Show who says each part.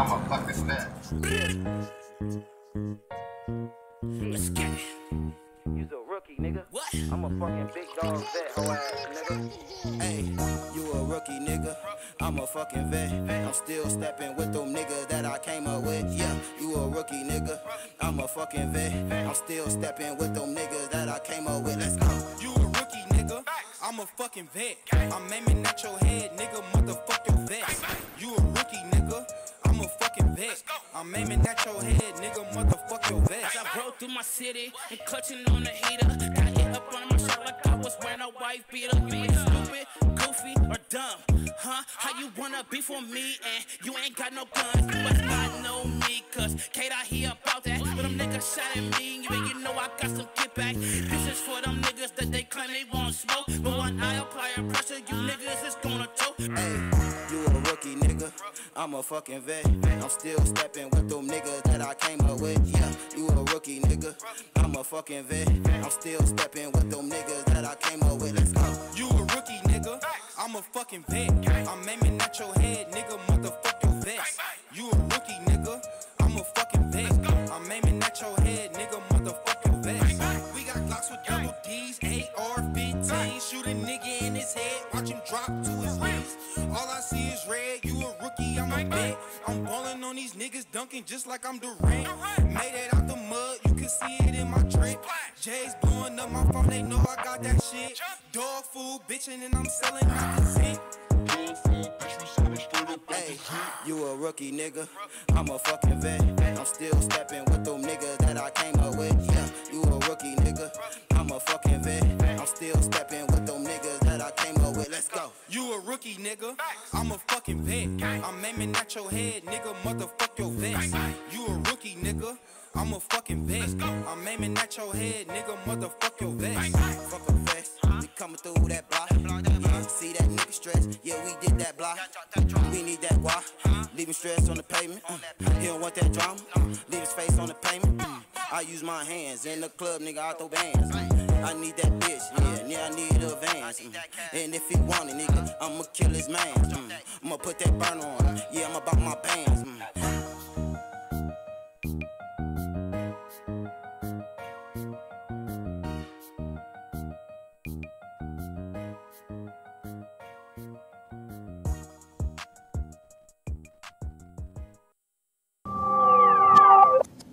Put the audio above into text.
Speaker 1: I'm a fucking snap.
Speaker 2: Let's get it.
Speaker 3: You's a rookie, nigga.
Speaker 2: What?
Speaker 3: I'm a fucking big dog vet, hoe ass, nigga.
Speaker 4: Hey, you a rookie, nigga. I'm a fucking vet. I'm still stepping with them niggas that I came up with. Yeah, you a rookie, nigga. I'm a fucking vet. I'm still stepping with them niggas that I came up with. Let's go.
Speaker 5: You a rookie, nigga. I'm a fucking vet. I'm aiming at your head, nigga. Motherfuck your vest. You a rookie, nigga. I'm a fucking vet. I'm aiming at your head, nigga. Motherfuck your vest.
Speaker 2: I rode through my city and clutching on the heater. Got hit up on my shirt like I was wearing a wife beater. You ain't stupid, goofy, or dumb, huh? How you wanna be for me and you ain't got no guns? You must not know me, cause Kate I hear about that. But them niggas shot at me, and you know I got some kickback. This is for them niggas that they claim they won't smoke. But when I apply pressure, you niggas is gonna choke.
Speaker 4: Hey, you a rookie, nigga. I'm a fucking vet. I'm still stepping with them niggas that I came up with. Yeah, you a rookie, nigga. I'm a fucking vet. I'm still stepping with them niggas that I came up with. Let's go.
Speaker 5: You a rookie, nigga. I'm a fucking vet. I'm aiming at your head, nigga. Motherfuck your vest. You a rookie, nigga. I'm a fucking vet. I'm aiming at your head, nigga. Motherfuck your vest. We got Glocks with double D's, AR-15. Shoot a nigga in his head, watch him drop to his knees. All I see is red. You a rookie, I'm a vet. I'm ballin' on these niggas, dunking just like I'm Durant. Made it out the mud, you can see it in my drip. J's blowing up my phone, they know I got that shit. Dog food, bitchin', and I'm selling out the zinc.
Speaker 4: Hey, you a rookie, nigga. I'm a fucking vet. I'm still stepping with them niggas that I came up with. Yeah, you a rookie, nigga. I'm a fucking vet. I'm still stepping with them niggas that I came up with. Let's go.
Speaker 5: You a rookie, nigga. I'm a fucking vet. I'm aiming at your head, nigga. Motherfuck your vest. You a rookie, nigga. I'm a fucking vet. I'm aiming at your head, nigga. Motherfuck your vest.
Speaker 4: Fuck a vest. We coming through that block. Yeah, see that nigga stress. Yeah, we did that block. We need that guap. Leaving stress on the pavement. He don't want that drama. Leave his face on the pavement. I use my hands in the club, nigga. I throw bands. I need that bitch. Yeah, I need a advance. And if he want it, nigga, I'ma kill his man. I'ma put that burner on. Yeah, I'm about my bands.